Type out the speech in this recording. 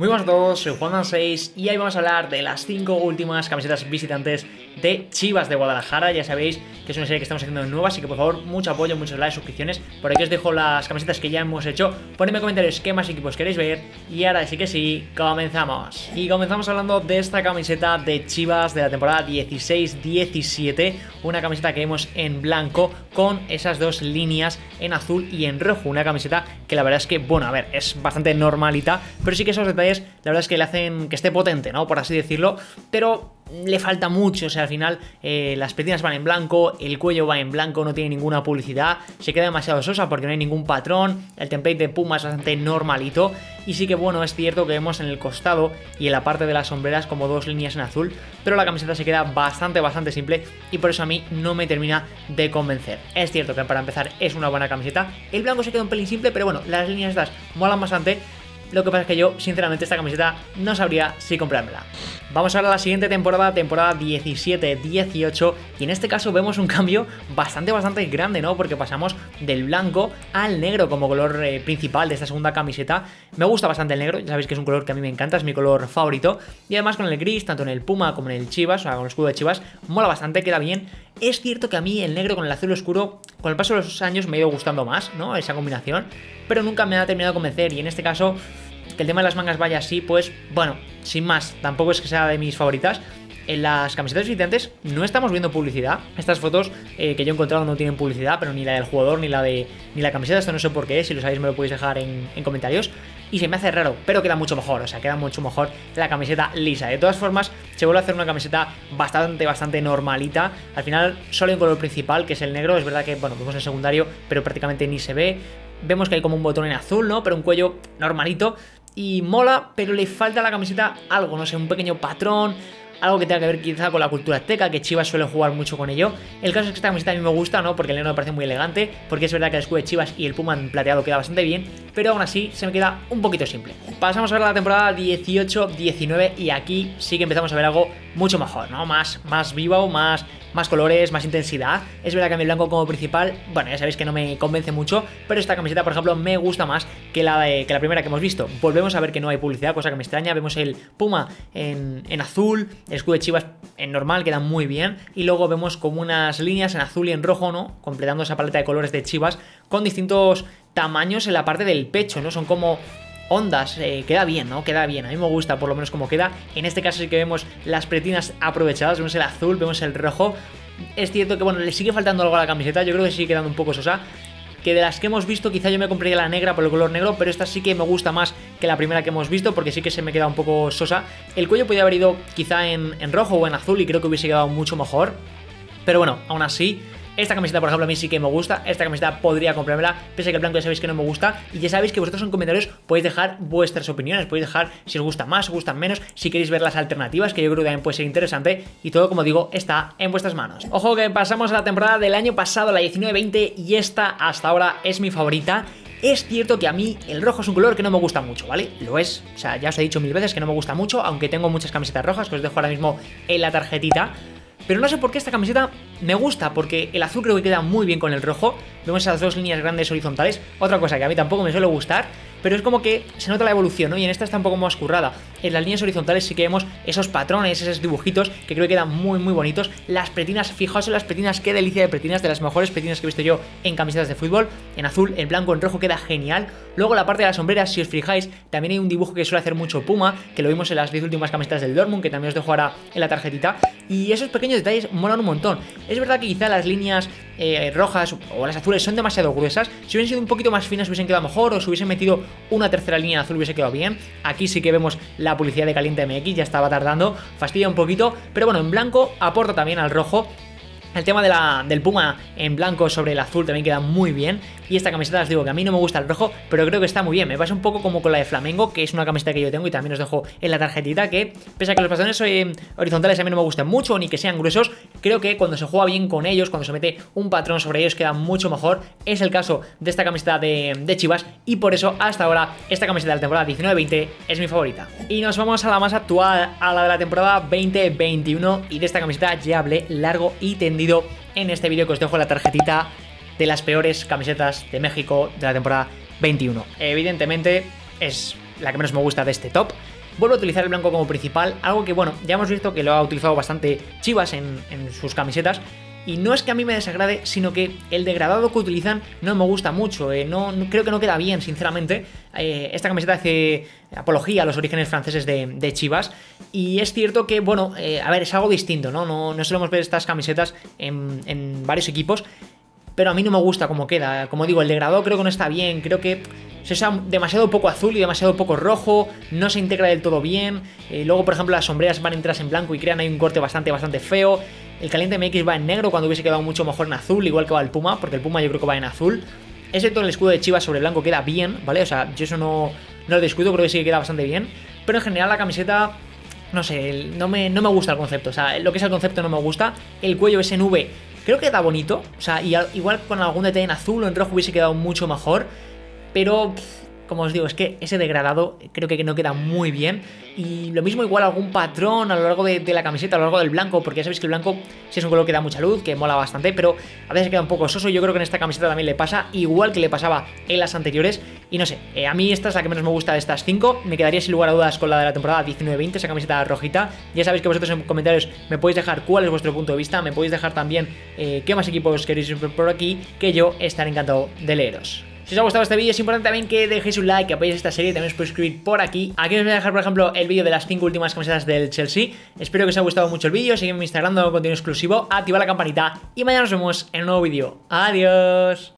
Muy buenas a todos, soy Juan6 y hoy vamos a hablar de las 5 últimas camisetas visitantes de Chivas de Guadalajara. Ya sabéis que es una serie que estamos haciendo nueva, así que por favor, mucho apoyo, muchos likes, suscripciones. Por aquí os dejo las camisetas que ya hemos hecho. Ponedme en comentarios qué más equipos queréis ver. Y ahora sí que sí, comenzamos. Y comenzamos hablando de esta camiseta de Chivas de la temporada 16-17. Una camiseta que vemos en blanco con esas dos líneas en azul y en rojo. Una camiseta que la verdad es que, bueno, a ver, es bastante normalita, pero sí que esos detalles la verdad es que le hacen que esté potente, ¿no? Por así decirlo, pero le falta mucho. O sea, al final las petinas van en blanco, el cuello va en blanco, no tiene ninguna publicidad, se queda demasiado sosa porque no hay ningún patrón, el template de Puma es bastante normalito. Y sí que, bueno, es cierto que vemos en el costado y en la parte de las sombreras como dos líneas en azul, pero la camiseta se queda bastante simple y por eso a mí no me termina de convencer. Es cierto que para empezar es una buena camiseta, el blanco se queda un pelín simple, pero bueno, las líneas estas molan bastante. Lo que pasa es que yo, sinceramente, esta camiseta no sabría si comprármela. Vamos ahora a la siguiente temporada, temporada 17-18, y en este caso vemos un cambio bastante grande, ¿no? Porque pasamos del blanco al negro como color principal de esta segunda camiseta. Me gusta bastante el negro, ya sabéis que es un color que a mí me encanta, es mi color favorito. Y además con el gris, tanto en el Puma como en el Chivas, o sea, con el escudo de Chivas, mola bastante, queda bien. Es cierto que a mí el negro con el azul oscuro, con el paso de los años me ha ido gustando más, ¿no? Esa combinación, pero nunca me ha terminado de convencer, y en este caso que el tema de las mangas vaya así, pues bueno, sin más, tampoco es que sea de mis favoritas. En las camisetas visitantes no estamos viendo publicidad. Estas fotos que yo he encontrado no tienen publicidad, pero ni la del jugador ni la camiseta. Esto no sé por qué es, si lo sabéis me lo podéis dejar en comentarios. Y se me hace raro, pero queda mucho mejor, o sea, queda mucho mejor la camiseta lisa. De todas formas, se vuelve a hacer una camiseta bastante normalita. Al final solo hay un color principal, que es el negro. Es verdad que, bueno, vemos el secundario, pero prácticamente ni se ve. Vemos que hay como un botón en azul, ¿no? Pero un cuello normalito. Y mola, pero le falta a la camiseta algo, no sé, un pequeño patrón, algo que tenga que ver quizá con la cultura azteca, que Chivas suele jugar mucho con ello. El caso es que esta camiseta a mí me gusta, ¿no? Porque el negro me parece muy elegante, porque es verdad que el escudo de Chivas y el Puma en plateado queda bastante bien, pero aún así se me queda un poquito simple. Pasamos ahora a la temporada 18-19 y aquí sí que empezamos a ver algo mucho mejor, ¿no? Más vivo, más colores, más intensidad. Es verdad que a mí el blanco como principal, bueno, ya sabéis que no me convence mucho, pero esta camiseta, por ejemplo, me gusta más que la primera que hemos visto. Volvemos a ver que no hay publicidad, cosa que me extraña. Vemos el Puma en azul, el escudo de Chivas en normal, queda muy bien, y luego vemos como unas líneas en azul y en rojo, ¿no? Completando esa paleta de colores de Chivas con distintos tamaños en la parte del pecho, ¿no? Son como ondas, queda bien, ¿no? Queda bien, a mí me gusta por lo menos como queda. En este caso sí que vemos las pretinas aprovechadas, vemos el azul, vemos el rojo. Es cierto que, bueno, le sigue faltando algo a la camiseta, yo creo que sigue quedando un poco sosa. Que de las que hemos visto quizá yo me compraría la negra por el color negro, pero esta sí que me gusta más que la primera que hemos visto, porque sí que se me queda un poco sosa. El cuello podría haber ido quizá en rojo o en azul y creo que hubiese quedado mucho mejor, pero bueno, aún así esta camiseta, por ejemplo, a mí sí que me gusta. Esta camiseta podría comprármela, pese a que el blanco ya sabéis que no me gusta. Y ya sabéis que vosotros en comentarios podéis dejar vuestras opiniones, podéis dejar si os gusta más, os gustan menos, si queréis ver las alternativas, que yo creo que también puede ser interesante. Y todo, como digo, está en vuestras manos. Ojo que pasamos a la temporada del año pasado, la 19-20, y esta hasta ahora es mi favorita. Es cierto que a mí el rojo es un color que no me gusta mucho, ¿vale? Lo es, o sea, ya os he dicho mil veces que no me gusta mucho, aunque tengo muchas camisetas rojas que os dejo ahora mismo en la tarjetita. Pero no sé por qué esta camiseta me gusta, porque el azul creo que queda muy bien con el rojo. Vemos esas dos líneas grandes horizontales. Otra cosa que a mí tampoco me suele gustar, pero es como que se nota la evolución, ¿no? Y en esta está un poco más currada. En las líneas horizontales sí que vemos esos patrones, esos dibujitos que creo que quedan muy bonitos. Las pretinas, fijaos en las pretinas, qué delicia de pretinas, de las mejores pretinas que he visto yo en camisetas de fútbol. En azul, en blanco, en rojo queda genial. Luego la parte de las sombreras, si os fijáis, también hay un dibujo que suele hacer mucho Puma, que lo vimos en las 10 últimas camisetas del Dortmund, que también os dejo ahora en la tarjetita. Y esos pequeños detalles molan un montón. Es verdad que quizá las líneas rojas o las azules son demasiado gruesas. Si hubiesen sido un poquito más finas hubiesen quedado mejor, o si hubiesen metido una tercera línea en azul hubiese quedado bien. Aquí sí que vemos la publicidad de Caliente MX, ya estaba tardando, fastidia un poquito, pero bueno, en blanco aporta también al rojo. El tema del Puma en blanco sobre el azul también queda muy bien. Y esta camiseta os digo que a mí no me gusta el rojo, pero creo que está muy bien. Me pasa un poco como con la de Flamengo, que es una camiseta que yo tengo y también os dejo en la tarjetita, que pese a que los patrones horizontales a mí no me gustan mucho, ni que sean gruesos, creo que cuando se juega bien con ellos, cuando se mete un patrón sobre ellos, queda mucho mejor. Es el caso de esta camiseta de Chivas, y por eso hasta ahora esta camiseta de la temporada 19-20 es mi favorita. Y nos vamos a la más actual, a la de la temporada 20-21, y de esta camiseta ya hablé largo y tendido en este vídeo que os dejo en la tarjetita, de las peores camisetas de México de la temporada 21. Evidentemente es la que menos me gusta de este top. Vuelvo a utilizar el blanco como principal, algo que, bueno, ya hemos visto que lo ha utilizado bastante Chivas en sus camisetas. Y no es que a mí me desagrade, sino que el degradado que utilizan no me gusta mucho. Creo que no queda bien, sinceramente. Esta camiseta hace apología a los orígenes franceses de Chivas. Y es cierto que, bueno, a ver, es algo distinto, ¿no? No solemos ver estas camisetas en varios equipos. Pero a mí no me gusta cómo queda. Como digo, el degradado creo que no está bien. Creo que se usa demasiado poco azul y demasiado poco rojo. No se integra del todo bien. Luego, por ejemplo, las sombreras van enteras en blanco y crean ahí un corte bastante feo. El Caliente MX va en negro cuando hubiese quedado mucho mejor en azul, igual que va el Puma, porque el Puma yo creo que va en azul. Excepto el escudo de Chivas sobre blanco queda bien, ¿vale? O sea, yo eso no lo descuido, creo que sí que queda bastante bien. Pero en general la camiseta, no sé, no me gusta el concepto. O sea, lo que es el concepto no me gusta. El cuello SNV creo que queda bonito. O sea, igual con algún detalle en azul o en rojo hubiese quedado mucho mejor. Pero, como os digo, es que ese degradado creo que no queda muy bien. Y lo mismo igual algún patrón a lo largo de la camiseta, a lo largo del blanco, porque ya sabéis que el blanco sí es un color que da mucha luz, que mola bastante, pero a veces queda un poco soso. Yo creo que en esta camiseta también le pasa, igual que le pasaba en las anteriores. Y no sé, a mí esta es la que menos me gusta de estas 5. Me quedaría sin lugar a dudas con la de la temporada 19-20, esa camiseta rojita. Ya sabéis que vosotros en comentarios me podéis dejar cuál es vuestro punto de vista, me podéis dejar también qué más equipos queréis ver por aquí, que yo estaré encantado de leeros. Si os ha gustado este vídeo es importante también que dejéis un like, que apoyéis esta serie, también os podéis suscribir por aquí. Aquí os voy a dejar, por ejemplo, el vídeo de las 5 últimas camisetas del Chelsea. Espero que os haya gustado mucho el vídeo, seguidme en mi Instagram dando contenido exclusivo, activa la campanita y mañana nos vemos en un nuevo vídeo. ¡Adiós!